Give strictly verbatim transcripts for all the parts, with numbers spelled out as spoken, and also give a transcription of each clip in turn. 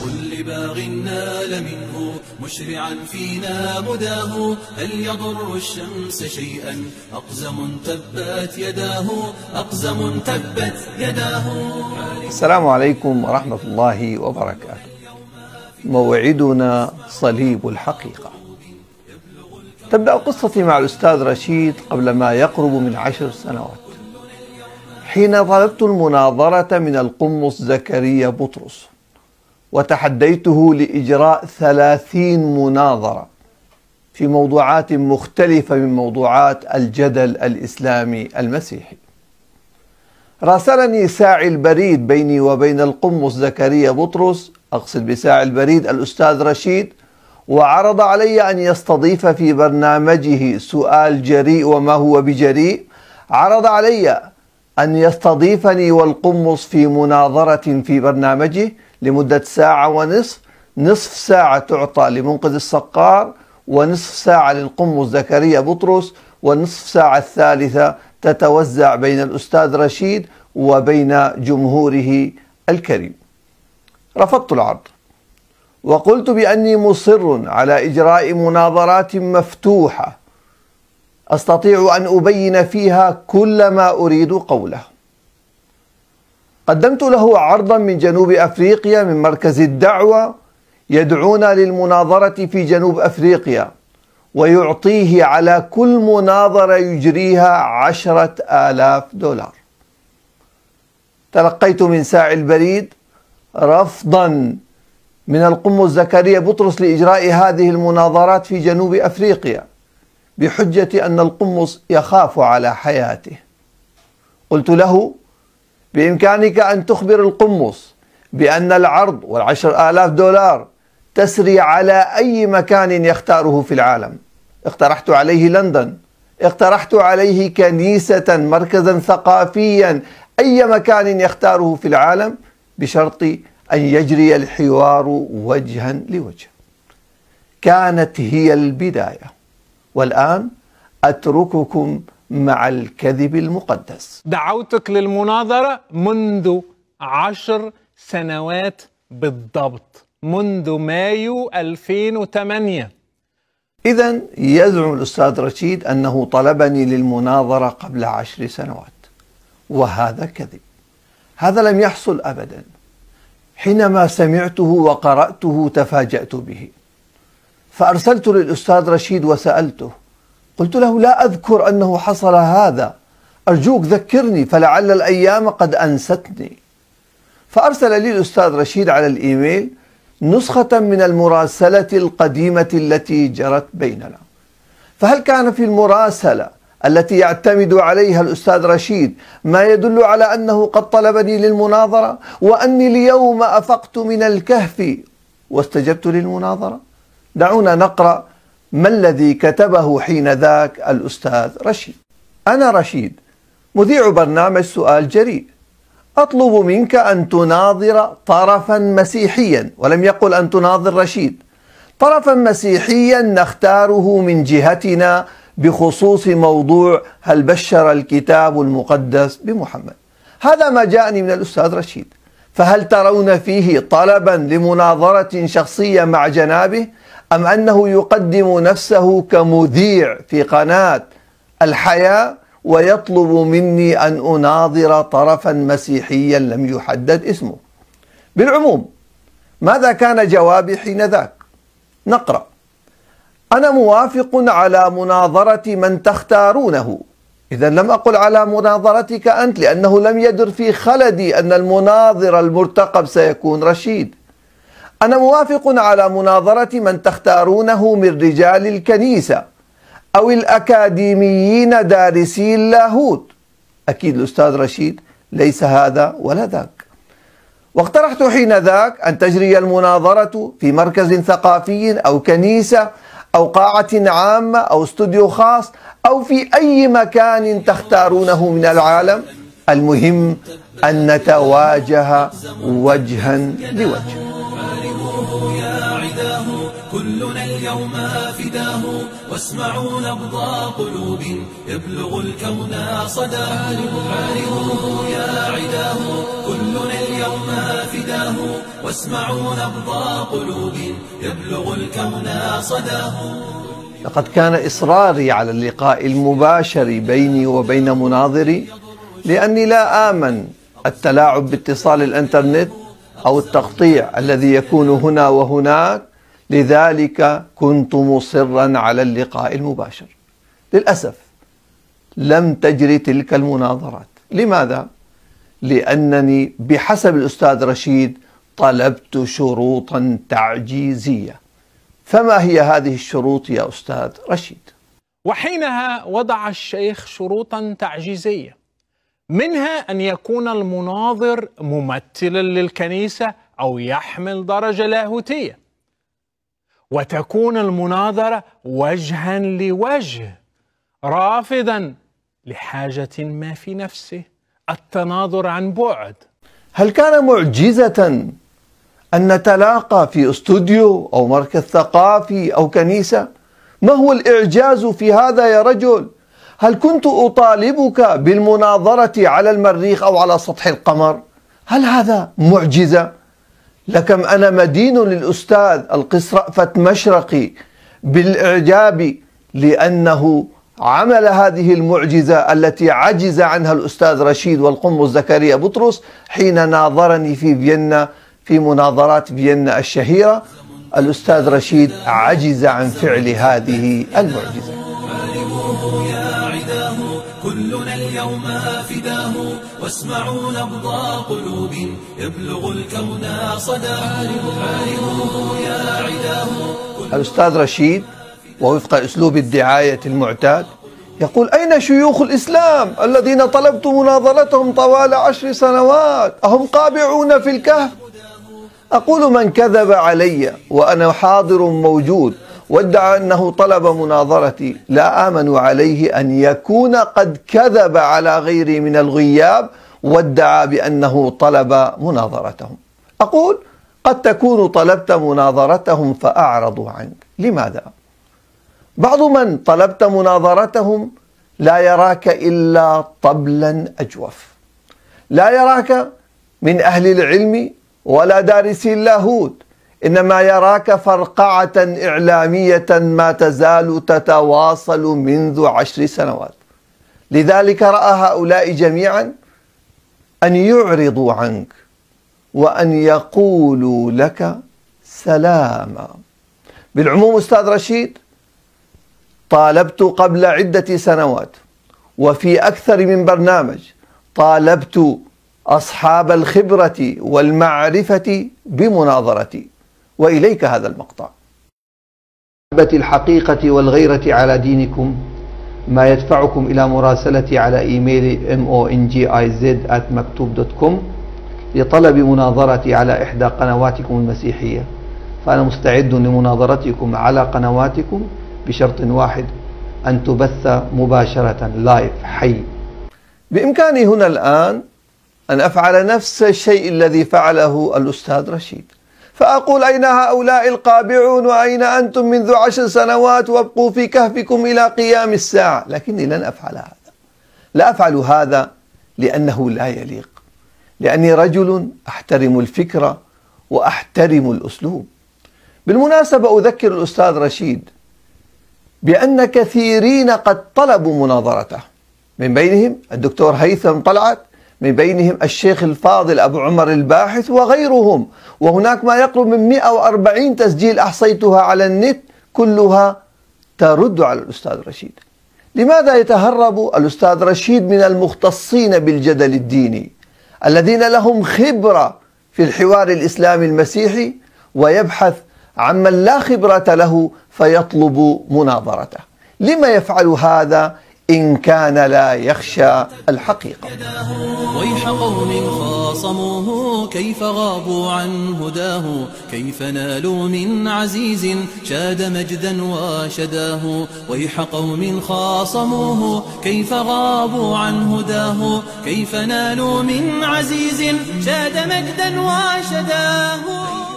كل باغ نال منه مشرعا فينا مداه، هل يضر الشمس شيئا أقزم تبت يداه، أقزم تبت يداه. السلام عليكم ورحمة الله وبركاته. موعدنا صليب الحقيقة. تبدأ قصتي مع الأستاذ رشيد قبل ما يقرب من عشر سنوات، حين طلبت المناظرة من القمص زكريا بطرس، وتحديته لإجراء ثلاثين مناظرة في موضوعات مختلفة من موضوعات الجدل الإسلامي المسيحي. راسلني ساعي البريد بيني وبين القمص زكريا بطرس، أقصد بساعي البريد الأستاذ رشيد، وعرض علي أن يستضيف في برنامجه سؤال جريء وما هو بجريء. عرض علي أن يستضيفني والقمص في مناظرة في برنامجه لمدة ساعة ونصف، نصف ساعة تعطى لمنقذ الصقار، ونصف ساعة للقمص زكريا بطرس، والنصف ساعة الثالثة تتوزع بين الأستاذ رشيد وبين جمهوره الكريم. رفضت العرض وقلت بأني مصر على إجراء مناظرات مفتوحة أستطيع أن أبين فيها كل ما أريد قوله. قدمت له عرضا من جنوب أفريقيا من مركز الدعوة يدعونا للمناظرة في جنوب أفريقيا، ويعطيه على كل مناظرة يجريها عشرة آلاف دولار. تلقيت من ساعي البريد رفضا من القمص زكريا بطرس لإجراء هذه المناظرات في جنوب أفريقيا بحجة أن القمص يخاف على حياته. قلت له بإمكانك أن تخبر القمص بأن العرض والعشر آلاف دولار تسري على أي مكان يختاره في العالم. اقترحت عليه لندن، اقترحت عليه كنيسة، مركزا ثقافيا، أي مكان يختاره في العالم، بشرط أن يجري الحوار وجها لوجه. كانت هي البداية، والآن أترككم مع الكذب المقدس. دعوتك للمناظرة منذ عشر سنوات بالضبط، منذ مايو ألفين وثمانية. إذن يزعم الأستاذ رشيد أنه طلبني للمناظرة قبل عشر سنوات، وهذا كذب. هذا لم يحصل أبدا. حينما سمعته وقرأته تفاجأت به، فأرسلت للأستاذ رشيد وسألته، قلت له لا أذكر أنه حصل هذا، أرجوك ذكرني فلعل الأيام قد أنستني. فأرسل لي الأستاذ رشيد على الإيميل نسخة من المراسلة القديمة التي جرت بيننا. فهل كان في المراسلة التي يعتمد عليها الأستاذ رشيد ما يدل على أنه قد طلبني للمناظرة، وأني اليوم أفقت من الكهف واستجبت للمناظرة؟ دعونا نقرأ ما الذي كتبه حين ذاك الأستاذ رشيد. أنا رشيد، مذيع برنامج سؤال جريء، أطلب منك أن تناظر طرفا مسيحيا، ولم يقل أن تناظر رشيد، طرفا مسيحيا نختاره من جهتنا بخصوص موضوع هل بشر الكتاب المقدس بمحمد. هذا ما جاءني من الأستاذ رشيد. فهل ترون فيه طلبا لمناظرة شخصية مع جنابه، أم أنه يقدم نفسه كمذيع في قناة الحياة ويطلب مني أن أناظر طرفا مسيحيا لم يحدد اسمه؟ بالعموم ماذا كان جوابي حين ذاك؟ نقرأ: أنا موافق على مناظرة من تختارونه. إذا لم أقل على مناظرتك أنت، لأنه لم يدر في خلدي أن المناظر المرتقب سيكون رشيد. أنا موافق على مناظرة من تختارونه من رجال الكنيسة أو الأكاديميين دارسي اللاهوت. أكيد الأستاذ رشيد ليس هذا ولا ذاك. واقترحت حين ذاك أن تجري المناظرة في مركز ثقافي أو كنيسة أو قاعة عامة أو استوديو خاص أو في أي مكان تختارونه من العالم، المهم أن نتواجه وجها لوجه. كلنا اليوم اليوم فداه واسمعوا نبض قلوب يبلغ الكون صداه حاربوه يا عداه كلنا اليوم فداه واسمعوا نبض قلوب يبلغ الكون صداه. لقد كان إصراري على اللقاء المباشر بيني وبين مناظري لأني لا آمن التلاعب باتصال الإنترنت أو التقطيع الذي يكون هنا وهناك، لذلك كنت مصرا على اللقاء المباشر. للأسف لم تجري تلك المناظرات. لماذا؟ لأنني بحسب الأستاذ رشيد طلبت شروطا تعجيزية. فما هي هذه الشروط يا أستاذ رشيد؟ وحينها وضع الشيخ شروطا تعجيزية، منها أن يكون المناظر ممثلا للكنيسة أو يحمل درجة لاهوتية، وتكون المناظرة وجها لوجه، رافضا لحاجة ما في نفسه التناظر عن بعد. هل كان معجزة أن نتلاقى في استوديو أو مركز ثقافي أو كنيسة؟ ما هو الإعجاز في هذا يا رجل؟ هل كنت أطالبك بالمناظرة على المريخ أو على سطح القمر؟ هل هذا معجزة؟ لكم أنا مدين للأستاذ القس رأفت مشرقي بالإعجاب لأنه عمل هذه المعجزة التي عجز عنها الأستاذ رشيد والقنبل زكريا بطرس حين ناظرني في فيينا في مناظرات فيينا الشهيرة. الأستاذ رشيد عجز عن فعل هذه المعجزة. حاربوه يا عداه كلنا اليوم فداه واسمعوا نبض قلوب يبلغ الكون صداه حاربوه يا عداه. الأستاذ رشيد ووفق أسلوب الدعاية المعتاد يقول: أين شيوخ الإسلام الذين طلبت مناظرتهم طوال عشر سنوات؟ أهم قابعون في الكهف؟ أقول: من كذب علي وأنا حاضر موجود وادعى أنه طلب مناظرتي لا آمن عليه أن يكون قد كذب على غيري من الغياب وادعى بأنه طلب مناظرتهم. أقول: قد تكون طلبت مناظرتهم فأعرضوا عنك. لماذا؟ بعض من طلبت مناظرتهم لا يراك إلا طبلا أجوف، لا يراك من أهل العلم ولا دارسي اللاهوت، إنما يراك فرقعة إعلامية ما تزال تتواصل منذ عشر سنوات. لذلك رأى هؤلاء جميعا أن يعرضوا عنك وأن يقولوا لك سلاما. بالعموم أستاذ رشيد، طالبت قبل عدة سنوات وفي أكثر من برنامج طالبت أصحاب الخبرة والمعرفة بمناظرتي، وإليك هذا المقطع. الحقيقة والغيرة على دينكم ما يدفعكم إلى مراسلتي على إيميل mongiz at maktub دوت كوم لطلب مناظرتي على إحدى قنواتكم المسيحية، فأنا مستعد لمناظرتكم على قنواتكم بشرط واحد: أن تبث مباشرة لايف حي. بإمكاني هنا الآن أن أفعل نفس الشيء الذي فعله الأستاذ رشيد، فأقول: أين هؤلاء القابعون وأين أنتم منذ عشر سنوات وابقوا في كهفكم إلى قيام الساعة. لكني لن أفعل هذا. لا أفعل هذا لأنه لا يليق، لأني رجل أحترم الفكرة وأحترم الأسلوب. بالمناسبة أذكر الأستاذ رشيد بأن كثيرين قد طلبوا مناظرته، من بينهم الدكتور هيثم طلعت، من بينهم الشيخ الفاضل أبو عمر الباحث وغيرهم، وهناك ما يقرب من مئة وأربعين تسجيل أحصيتها على النت كلها ترد على الأستاذ رشيد. لماذا يتهرب الأستاذ رشيد من المختصين بالجدل الديني الذين لهم خبرة في الحوار الإسلامي المسيحي ويبحث عمن لا خبرة له فيطلب مناظرته؟ لما يفعل هذا إن كان لا يخشى الحقيقة؟ ويح قوم خاصموه كيف غابوا عن هداه، كيف نالوا من عزيز شاد مجدا وشداه. ويح قوم خاصموه كيف غابوا عن هداه، كيف نالوا من عزيز شاد مجدا وشداه.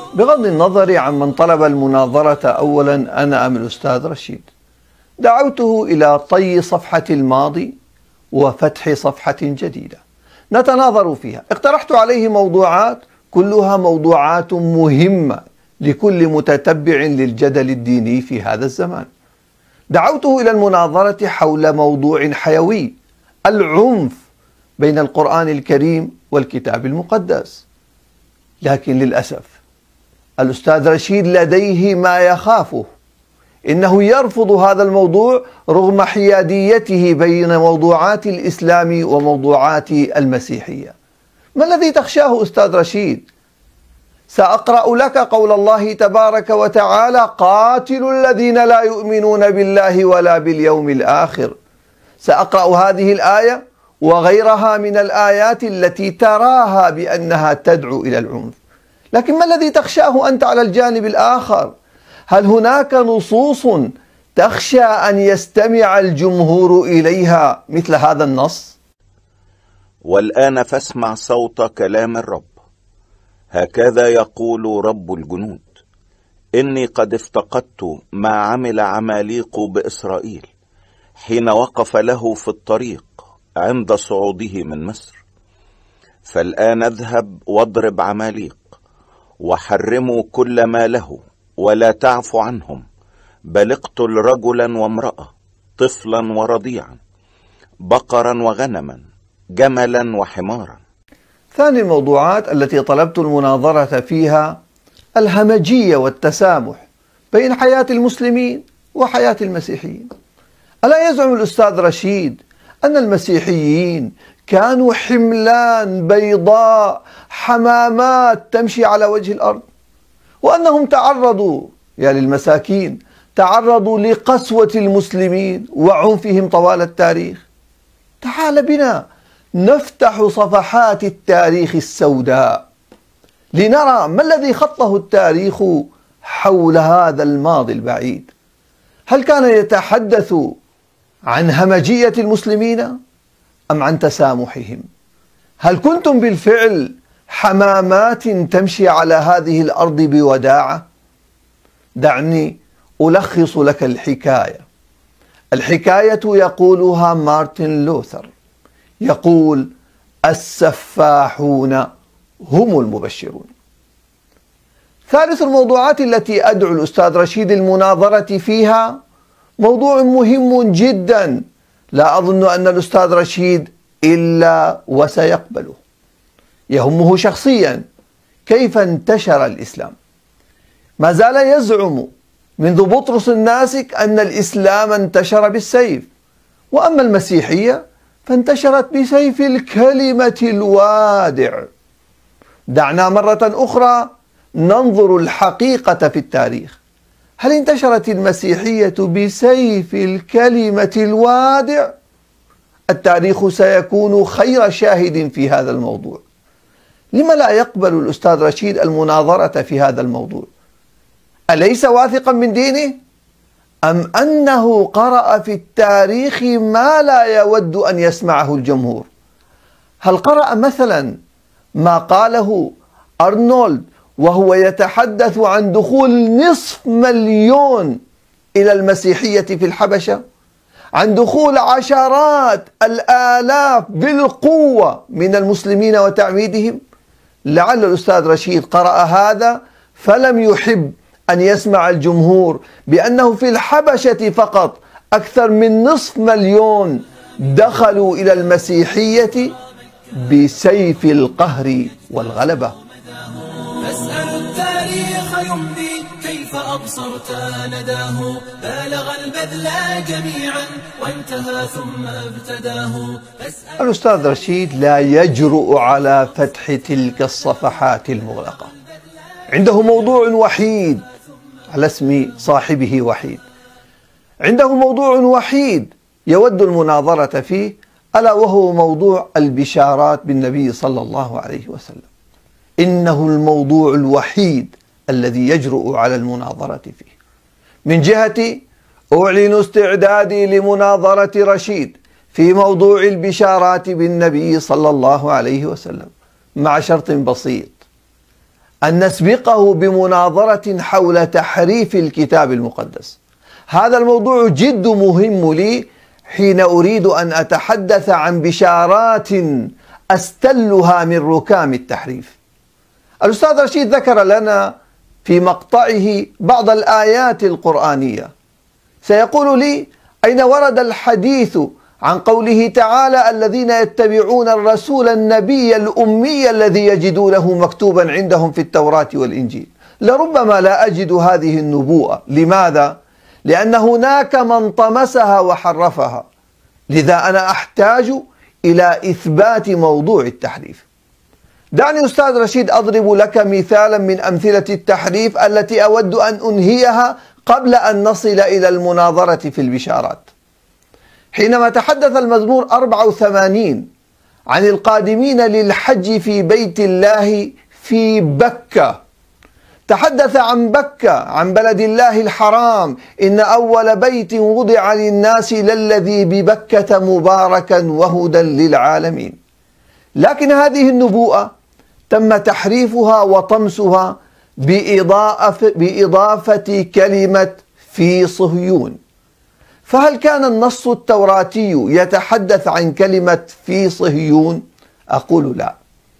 بغض النظر عن من طلب المناظرة أولا أنا أم الأستاذ رشيد، دعوته إلى طي صفحة الماضي وفتح صفحة جديدة نتناظر فيها. اقترحت عليه موضوعات كلها موضوعات مهمة لكل متتبع للجدل الديني في هذا الزمان. دعوته إلى المناظرة حول موضوع حيوي: العنف بين القرآن الكريم والكتاب المقدس. لكن للأسف الأستاذ رشيد لديه ما يخافه، إنه يرفض هذا الموضوع رغم حياديته بين موضوعات الإسلام وموضوعات المسيحية. ما الذي تخشاه أستاذ رشيد؟ سأقرأ لك قول الله تبارك وتعالى: قاتلوا الذين لا يؤمنون بالله ولا باليوم الآخر. سأقرأ هذه الآية وغيرها من الآيات التي تراها بأنها تدعو إلى العنف. لكن ما الذي تخشاه أنت على الجانب الآخر؟ هل هناك نصوص تخشى أن يستمع الجمهور إليها مثل هذا النص؟ والآن فاسمع صوت كلام الرب. هكذا يقول رب الجنود: إني قد افتقدت ما عمل عماليق بإسرائيل حين وقف له في الطريق عند صعوده من مصر. فالآن اذهب واضرب عماليق وحرموا كل ما له ولا تعفو عنهم، بل اقتل رجلا وامرأة، طفلا ورضيعا، بقرا وغنما، جملا وحمارا. ثاني الموضوعات التي طلبت المناظرة فيها الهمجية والتسامح بين حياة المسلمين وحياة المسيحيين. ألا يزعم الأستاذ رشيد أن المسيحيين كانوا حملان بيضاء، حمامات تمشي على وجه الأرض، وأنهم تعرضوا يا للمساكين تعرضوا لقسوة المسلمين وعنفهم طوال التاريخ؟ تعال بنا نفتح صفحات التاريخ السوداء لنرى ما الذي خطه التاريخ حول هذا الماضي البعيد. هل كان يتحدث عن همجية المسلمين أم عن تسامحهم؟ هل كنتم بالفعل حمامات تمشي على هذه الأرض بوداعة؟ دعني ألخص لك الحكاية. الحكاية يقولها مارتن لوثر، يقول: السفاحون هم المبشرون. ثالث الموضوعات التي أدعو الأستاذ رشيد المناظرة فيها موضوع مهم جدا، لا أظن أن الأستاذ رشيد إلا وسيقبله. يهمه شخصيا كيف انتشر الإسلام. ما زال يزعم منذ بطرس الناسك أن الإسلام انتشر بالسيف، وأما المسيحية فانتشرت بسيف الكلمة الوادع. دعنا مرة أخرى ننظر الحقيقة في التاريخ. هل انتشرت المسيحية بسيف الكلمة الوادع؟ التاريخ سيكون خير شاهد في هذا الموضوع. لما لا يقبل الأستاذ رشيد المناظرة في هذا الموضوع؟ أليس واثقا من دينه؟ أم أنه قرأ في التاريخ ما لا يود أن يسمعه الجمهور؟ هل قرأ مثلا ما قاله أرنولد وهو يتحدث عن دخول نصف مليون إلى المسيحية في الحبشة، عن دخول عشرات الآلاف بالقوة من المسلمين وتعميدهم؟ لعل الأستاذ رشيد قرأ هذا فلم يحب أن يسمع الجمهور بأنه في الحبشة فقط أكثر من نصف مليون دخلوا إلى المسيحية بسيف القهر والغلبة. فاسأل التاريخ يمضي كيف أبصرت نداه، بالغ البذل جميعا وانتهى ثم ابتداه. الأستاذ رشيد لا يجرؤ على فتح تلك الصفحات المغلقة. عنده موضوع وحيد على اسم صاحبه وحيد، عنده موضوع وحيد يود المناظرة فيه، ألا وهو موضوع البشارات بالنبي صلى الله عليه وسلم. إنه الموضوع الوحيد الذي يجرؤ على المناظرة فيه. من جهتي أعلن استعدادي لمناظرة رشيد في موضوع البشارات بالنبي صلى الله عليه وسلم، مع شرط بسيط: أن نسبقه بمناظرة حول تحريف الكتاب المقدس. هذا الموضوع جد مهم لي حين أريد أن أتحدث عن بشارات أستلها من ركام التحريف. الأستاذ رشيد ذكر لنا في مقطعه بعض الآيات القرآنية. سيقول لي: أين ورد الحديث عن قوله تعالى: الذين يتبعون الرسول النبي الأمي الذي يجدونه مكتوبا عندهم في التوراة والإنجيل؟ لربما لا أجد هذه النبوءة. لماذا؟ لأن هناك من طمسها وحرفها. لذا أنا أحتاج إلى إثبات موضوع التحريف. دعني أستاذ رشيد أضرب لك مثالا من أمثلة التحريف التي أود أن أنهيها قبل أن نصل إلى المناظرة في البشارات. حينما تحدث المزمور أربعة وثمانين عن القادمين للحج في بيت الله في بكة، تحدث عن بكة، عن بلد الله الحرام: إن أول بيت وضع للناس للذي ببكة مباركا وهدى للعالمين. لكن هذه النبوءة تم تحريفها وطمسها بإضافة, بإضافة كلمة في صهيون. فهل كان النص التوراتي يتحدث عن كلمة في صهيون؟ أقول لا.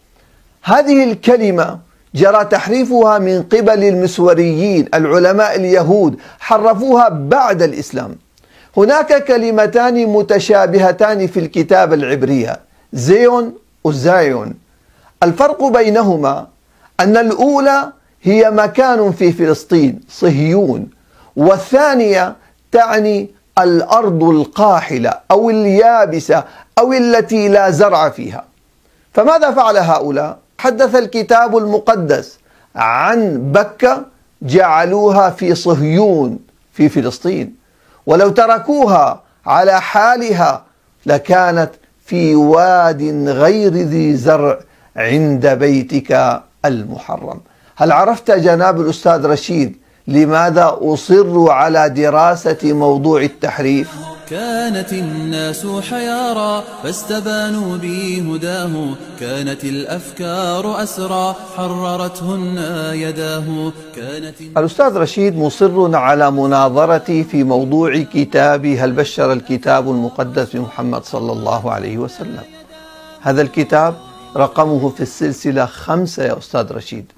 هذه الكلمة جرى تحريفها من قبل المسوريين العلماء اليهود، حرفوها بعد الإسلام. هناك كلمتان متشابهتان في الكتاب العبرية: زيون وزايون. الفرق بينهما أن الأولى هي مكان في فلسطين صهيون، والثانية تعني الأرض القاحلة أو اليابسة أو التي لا زرع فيها. فماذا فعل هؤلاء؟ حدث الكتاب المقدس عن بكة، جعلوها في صهيون في فلسطين، ولو تركوها على حالها لكانت في واد غير ذي زرع عند بيتك المحرم. هل عرفت جناب الأستاذ رشيد لماذا أصر على دراسة موضوع التحريف؟ كانت الناس حيارى فاستبانوا بهداه، كانت الأفكار أسرى حررتهن يداه. كانت الأستاذ رشيد مصر على مناظرتي في موضوع كتاب هل بشر الكتاب المقدس بمحمد صلى الله عليه وسلم. هذا الكتاب رقمه في السلسلة خمسة يا أستاذ رشيد.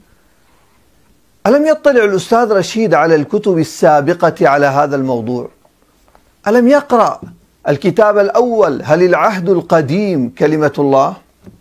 ألم يطلع الأستاذ رشيد على الكتب السابقة على هذا الموضوع؟ ألم يقرأ الكتاب الأول هل العهد القديم كلمة الله؟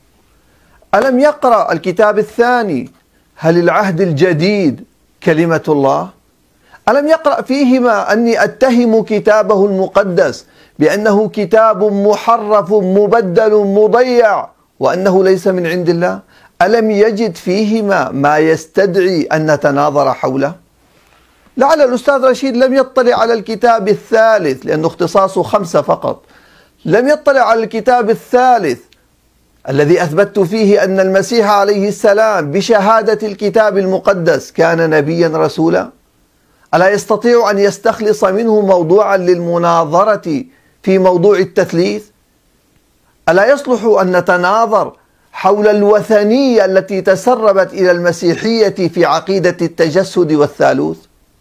ألم يقرأ الكتاب الثاني هل العهد الجديد كلمة الله؟ ألم يقرأ فيهما أني أتهم كتابه المقدس بأنه كتاب محرف مبدل مضيع وأنه ليس من عند الله؟ ألم يجد فيهما ما يستدعي أن نتناظر حوله؟ لعل الأستاذ رشيد لم يطلع على الكتاب الثالث لأنه اختصاصه خمسة فقط. لم يطلع على الكتاب الثالث الذي أثبتت فيه أن المسيح عليه السلام بشهادة الكتاب المقدس كان نبيا رسولا. ألا يستطيع أن يستخلص منه موضوعا للمناظرة في موضوع التثليث؟ ألا يصلح أن نتناظر حول الوثنية التي تسربت إلى المسيحية في عقيدة التجسد والثالوث؟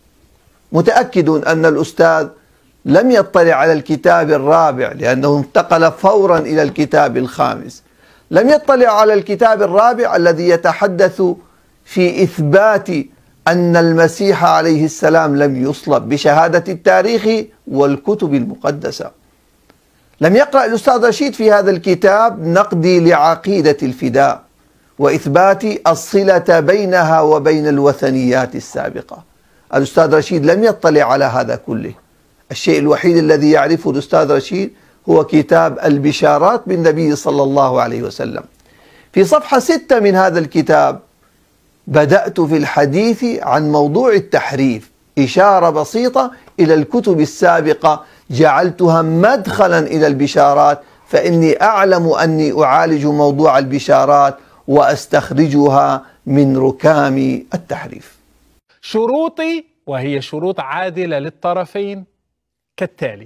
متأكد أن الأستاذ لم يطلع على الكتاب الرابع لأنه انتقل فورا إلى الكتاب الخامس. لم يطلع على الكتاب الرابع الذي يتحدث في إثبات أن المسيح عليه السلام لم يصلب بشهادة التاريخ والكتب المقدسة. لم يقرأ الأستاذ رشيد في هذا الكتاب نقدي لعقيدة الفداء وإثبات الصلة بينها وبين الوثنيات السابقة. الأستاذ رشيد لم يطلع على هذا كله. الشيء الوحيد الذي يعرفه الأستاذ رشيد هو كتاب البشارات بالنبي صلى الله عليه وسلم. في صفحة ستة من هذا الكتاب بدأت في الحديث عن موضوع التحريف، إشارة بسيطة إلى الكتب السابقة جعلتها مدخلا إلى البشارات، فإني أعلم أني أعالج موضوع البشارات وأستخرجها من ركام التحريف. شروطي، وهي شروط عادلة للطرفين، كالتالي: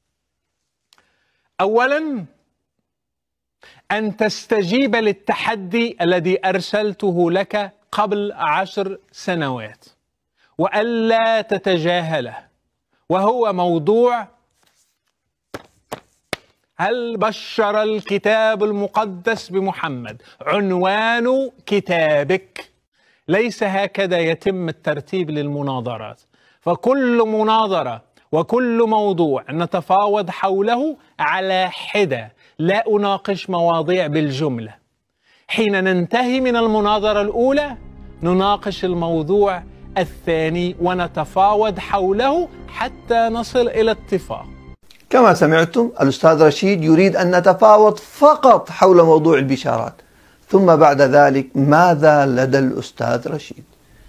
أولا، أن تستجيب للتحدي الذي أرسلته لك قبل عشر سنوات وألا تتجاهله، وهو موضوع: هل بشر الكتاب المقدس بمحمد؟ عنوان كتابك. ليس هكذا يتم الترتيب للمناظرات، فكل مناظرة وكل موضوع نتفاوض حوله على حدة، لا أناقش مواضيع بالجملة. حين ننتهي من المناظرة الأولى نناقش الموضوع الثاني ونتفاوض حوله حتى نصل إلى اتفاق. كما سمعتم، الأستاذ رشيد يريد أن نتفاوض فقط حول موضوع البشارات. ثم بعد ذلك ماذا لدى الأستاذ رشيد؟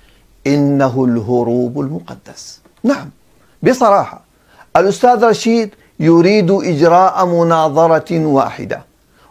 إنه الهروب المقدس. نعم، بصراحة الأستاذ رشيد يريد إجراء مناظرة واحدة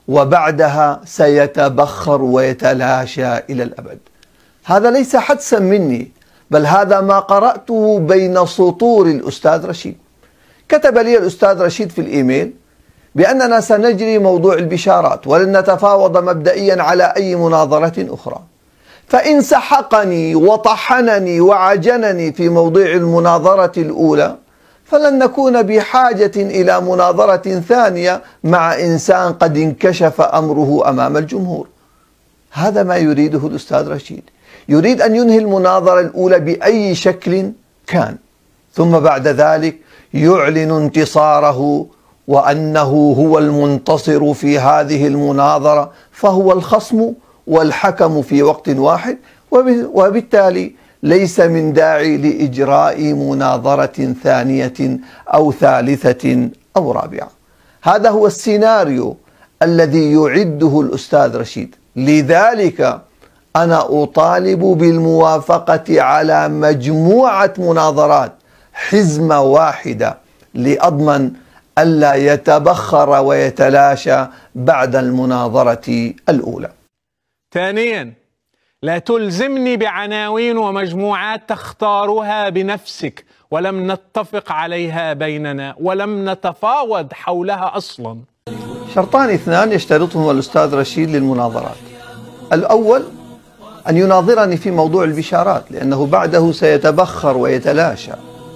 وبعدها سيتبخر ويتلاشى إلى الأبد. هذا ليس حدسا مني، بل هذا ما قرأته بين سطور الأستاذ رشيد. كتب لي الأستاذ رشيد في الإيميل بأننا سنجري موضوع البشارات ولن نتفاوض مبدئيا على أي مناظرة أخرى، فإن سحقني وطحنني وعجنني في موضوع المناظرة الأولى فلن نكون بحاجة إلى مناظرة ثانية مع إنسان قد انكشف أمره أمام الجمهور. هذا ما يريده الأستاذ رشيد، يريد أن ينهي المناظرة الأولى بأي شكل كان، ثم بعد ذلك يعلن انتصاره وأنه هو المنتصر في هذه المناظرة، فهو الخصم والحكم في وقت واحد، وبالتالي ليس من داعي لإجراء مناظرة ثانية أو ثالثة أو رابعة. هذا هو السيناريو الذي يعده الأستاذ رشيد. لذلك أنا أطالب بالموافقة على مجموعة مناظرات حزمة واحدة لأضمن ألا يتبخر ويتلاشى بعد المناظرة الأولى. ثانيا، لا تلزمني بعناوين ومجموعات تختارها بنفسك ولم نتفق عليها بيننا ولم نتفاوض حولها أصلا. شرطان اثنان يشترطهما الأستاذ رشيد للمناظرات: الأول أن يناظرني في موضوع البشارات لأنه بعده سيتبخر ويتلاشى.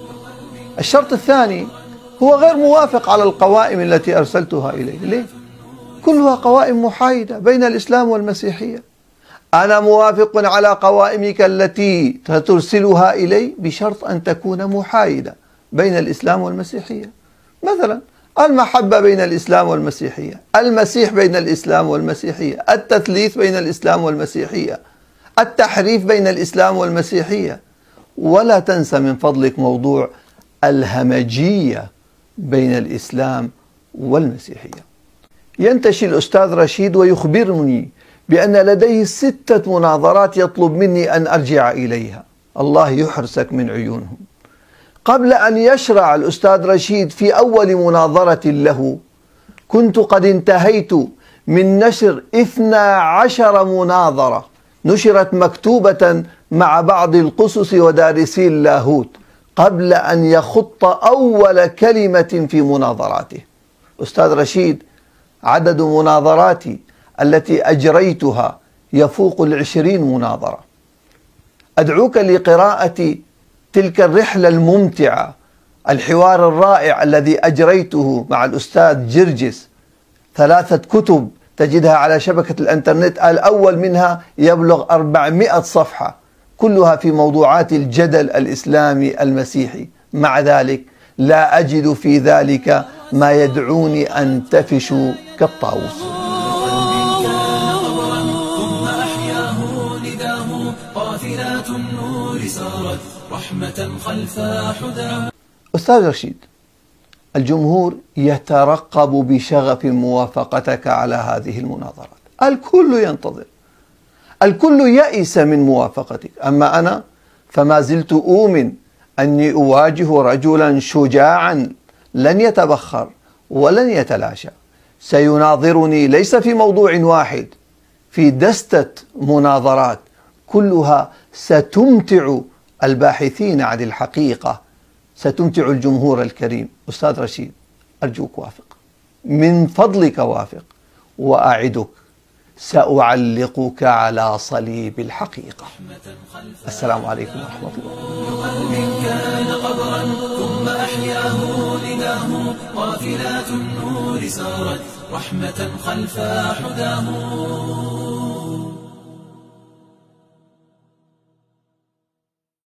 الشرط الثاني هو غير موافق على القوائم التي أرسلتها إليه. ليه؟ كلها قوائم محايدة بين الإسلام والمسيحية. أنا موافق على قوائمك التي ترسلها إلي بشرط أن تكون محايدة بين الإسلام والمسيحية. مثلا المحبة بين الإسلام والمسيحية، المسيح بين الإسلام والمسيحية، التثليث بين الإسلام والمسيحية، التحريف بين الإسلام والمسيحية. ولا تنسى من فضلك موضوع الهمجية بين الإسلام والمسيحية. ينتشي الأستاذ رشيد ويخبرني بأن لديه ستة مناظرات يطلب مني أن أرجع إليها. الله يحرسك من عيونهم. قبل أن يشرع الأستاذ رشيد في أول مناظرة له كنت قد انتهيت من نشر اثنى عشر مناظرة نشرت مكتوبة مع بعض القسس ودارسي اللاهوت قبل أن يخط أول كلمة في مناظراته. أستاذ رشيد، عدد مناظراتي التي أجريتها يفوق العشرين مناظرة. أدعوك لقراءة تلك الرحلة الممتعة، الحوار الرائع الذي أجريته مع الأستاذ جرجس، ثلاثة كتب تجدها على شبكة الإنترنت، الأول منها يبلغ أربعمائة صفحة كلها في موضوعات الجدل الإسلامي المسيحي. مع ذلك لا أجد في ذلك ما يدعوني أنتفش كالطاووس. أستاذ رشيد، الجمهور يترقب بشغف موافقتك على هذه المناظرات. الكل ينتظر، الكل يئس من موافقتك. أما أنا فما زلت أؤمن أني أواجه رجلا شجاعا لن يتبخر ولن يتلاشى، سيناظرني ليس في موضوع واحد، في دستة مناظرات كلها ستمتع الباحثين عن الحقيقة، ستمتع الجمهور الكريم. أستاذ رشيد، أرجوك وافق، من فضلك وافق، وأعدك سأعلقك على صليب الحقيقة. السلام عليكم ورحمة الله. قلب كان قبرا ثم أحياه نداه، قافلات النور سارت رحمة خلف حداه.